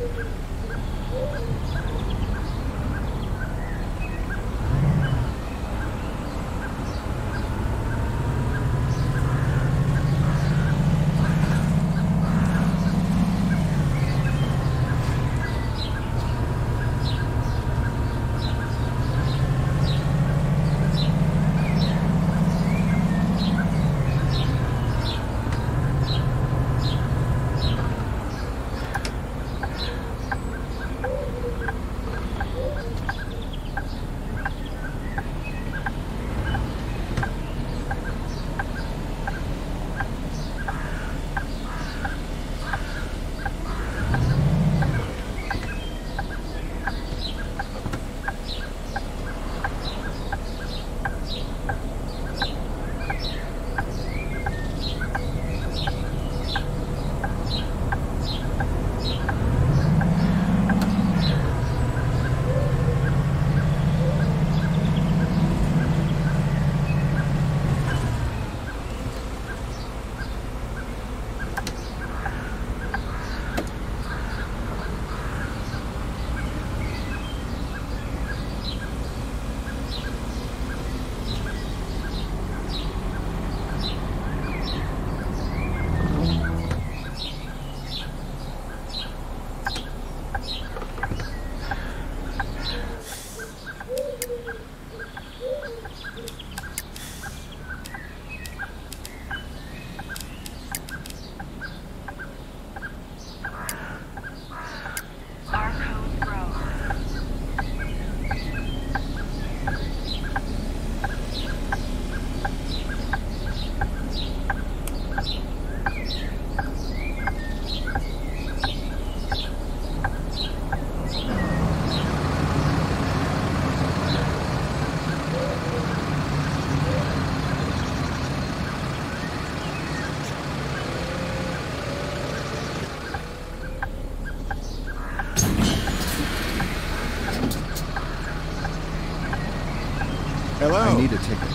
Hello. I need a ticket.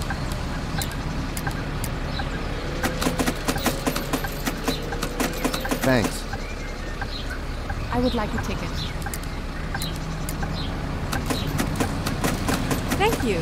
Thanks. I would like a ticket. Thank you.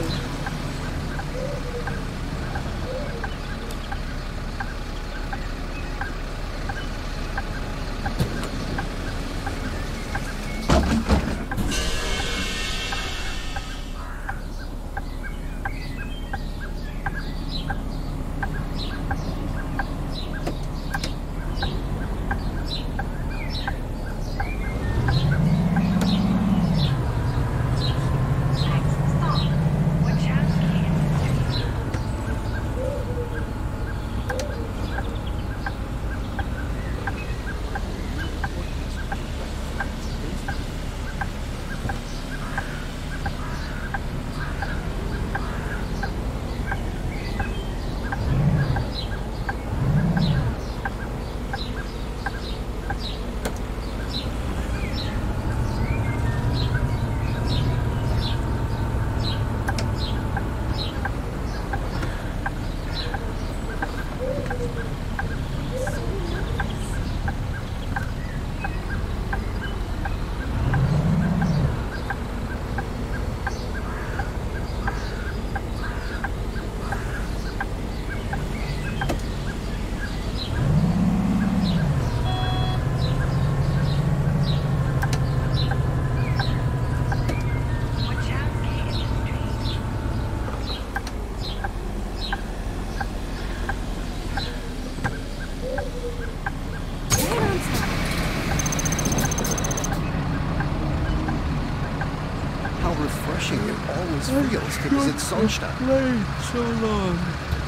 Because it's sunshine. Played so long.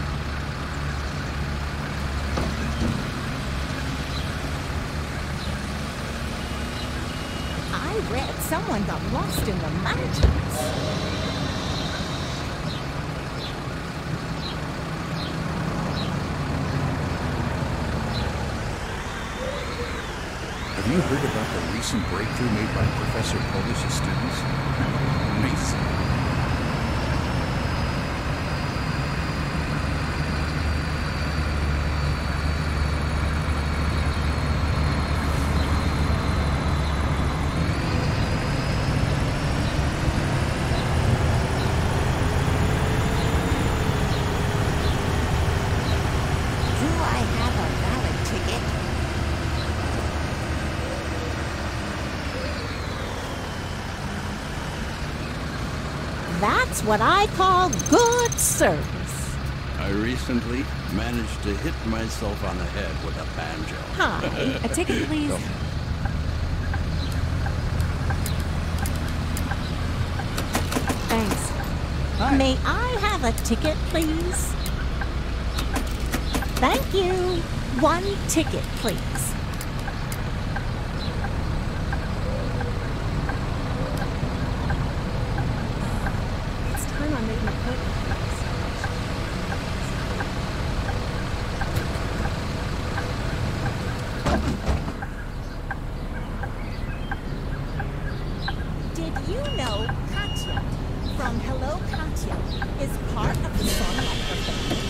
I read someone got lost in the mountains. Have you heard about the recent breakthrough made by Professor Police's students? Amazing. That's what I call good service. I recently managed to hit myself on the head with a banjo. Hi. A ticket, please. Thanks. May I have a ticket, please? Thank you. One ticket, please. It's time I made an appointment. Did you know Katya from Hello Katya is part of the songwriter family?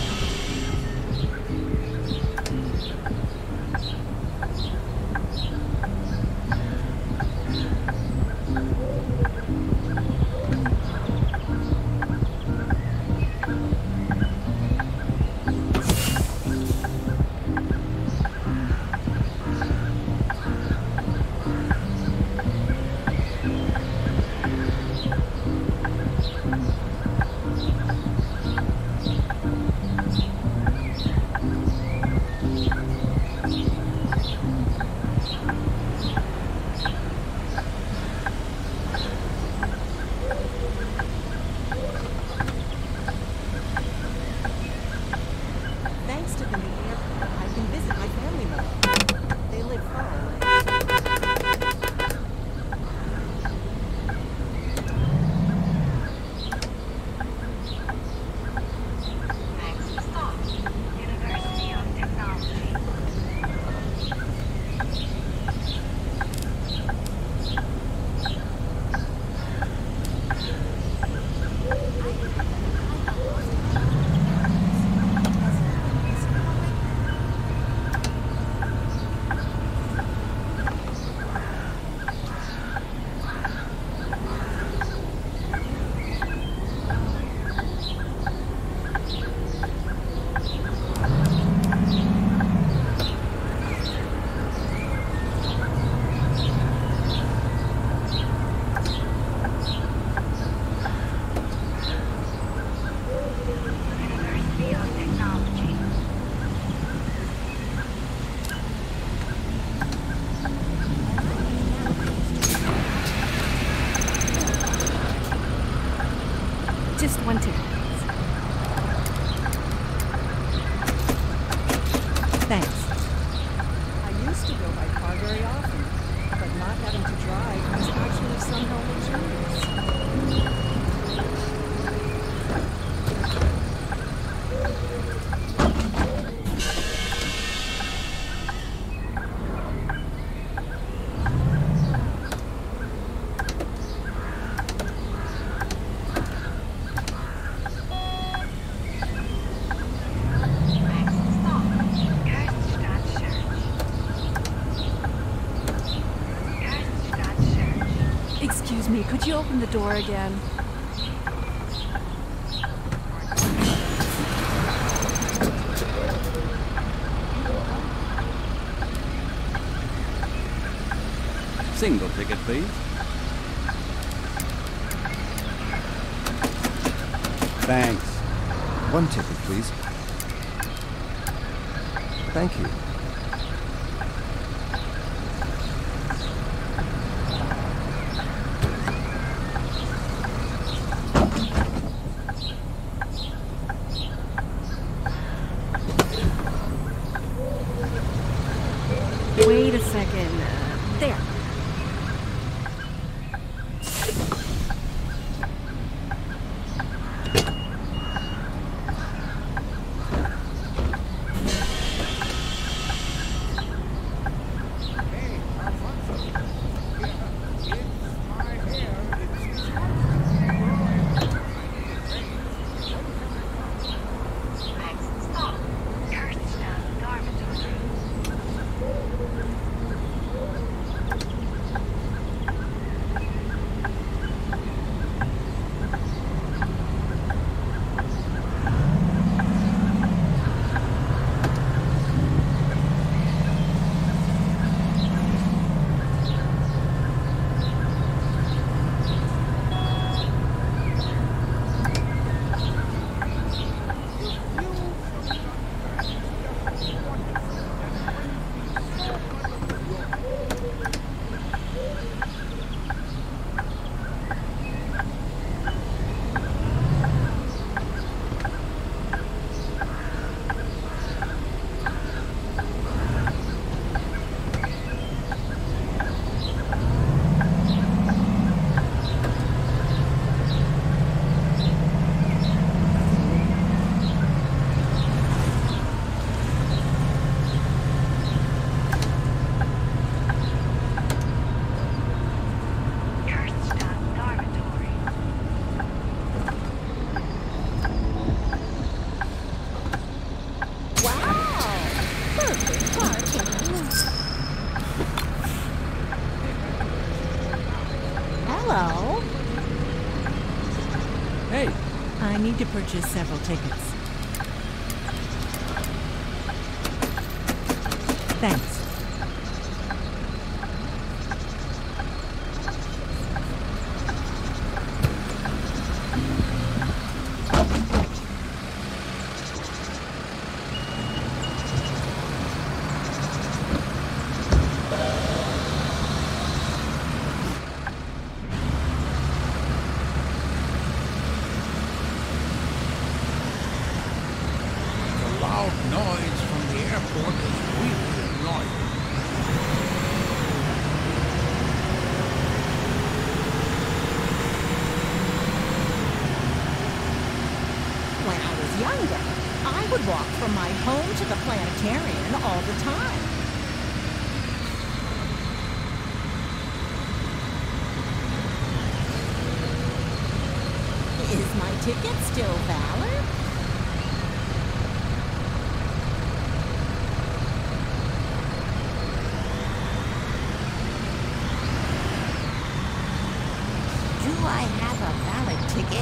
Thanks to the new airport, I can visit my family more. They live far away. Next stop, University of Technology. University of Technology. Just one ticket, please. Thanks. I used to go by car very often, but not having to drive was actually somehow luxurious. Next stop, Kerststadt Church. Kerststadt Church. Excuse me, could you open the door again? Single ticket, please. Thanks. One ticket, please. Thank you. Wait a second. There. Hello. Hey, I need to purchase several tickets. Thanks. The loud noise from the airport is really annoying. When I was younger, I would walk from my home to the planetarium all the time. Is my ticket still valid? Do I have a valid ticket?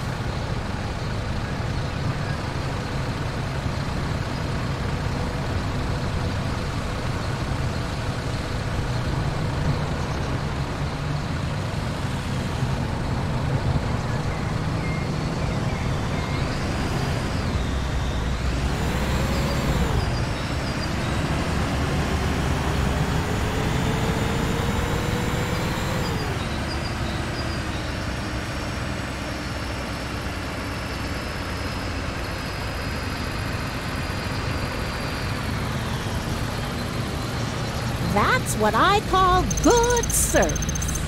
That's what I call good service.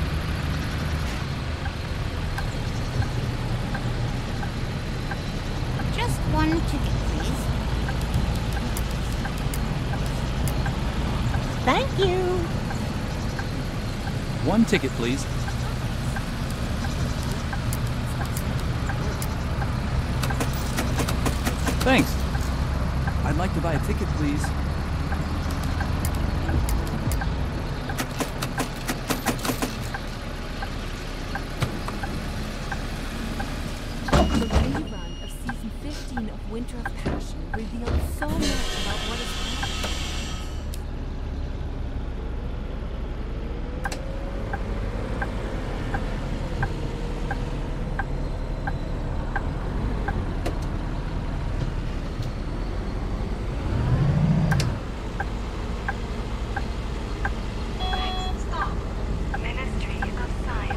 Just one ticket, please. Thank you. one ticket, please. Thanks. I'd like to buy a ticket, please. The rerun of season 15 of Winter of Passion revealed so much about what is happening. Next stop, Ministry of Science.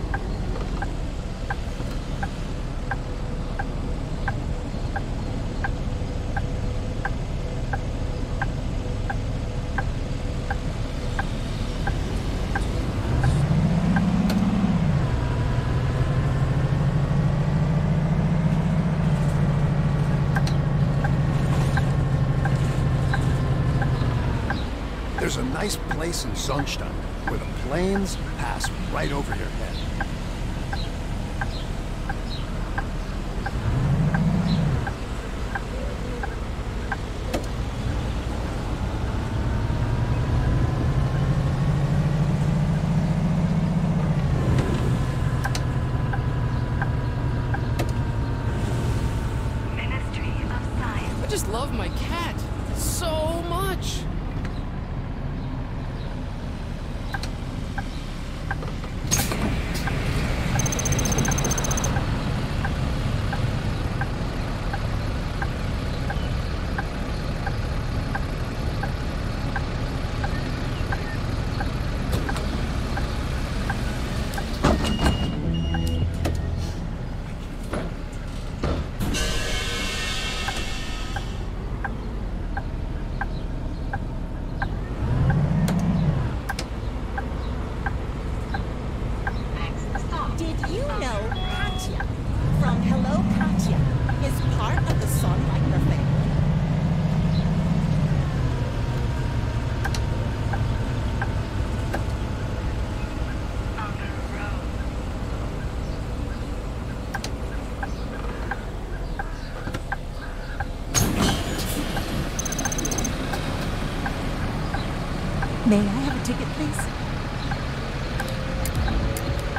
There's a nice place in Sonnenstadt where the planes pass right over your head. Ministry of Science. I just love my cat so much. Next stop. Did you know Katya from Hello Katya is part of the Sonnenleicher family? On the road. May I have a ticket, please?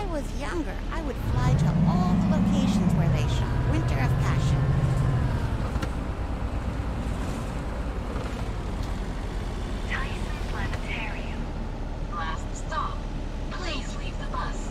I was younger, I would fly to all the locations where they shot Winter of Passion. Tyson Planetarium. Last stop. Please leave the bus.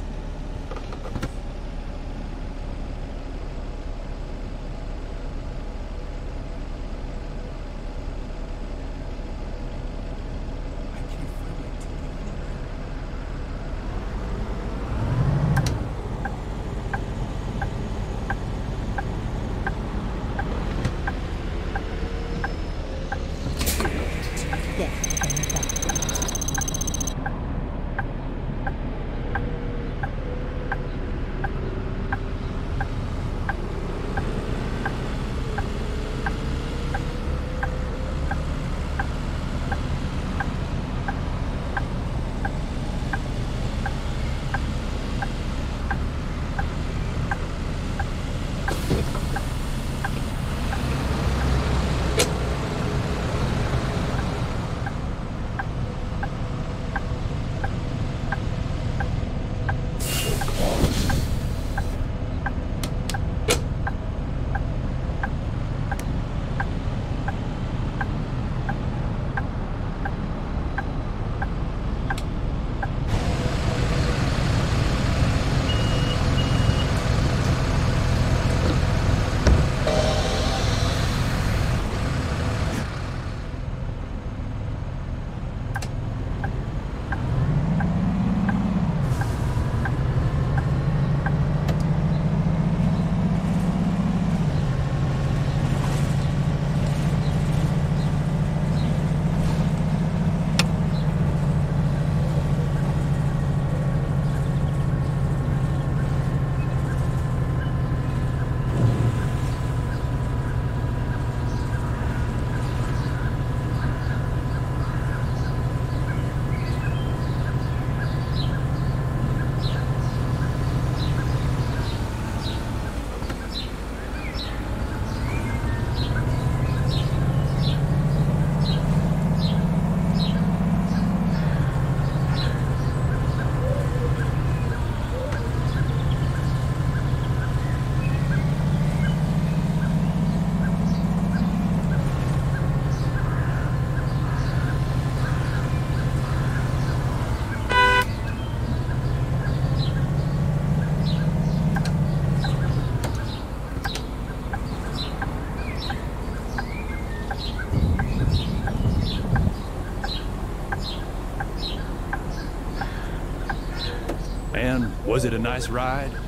Man, was it a nice ride?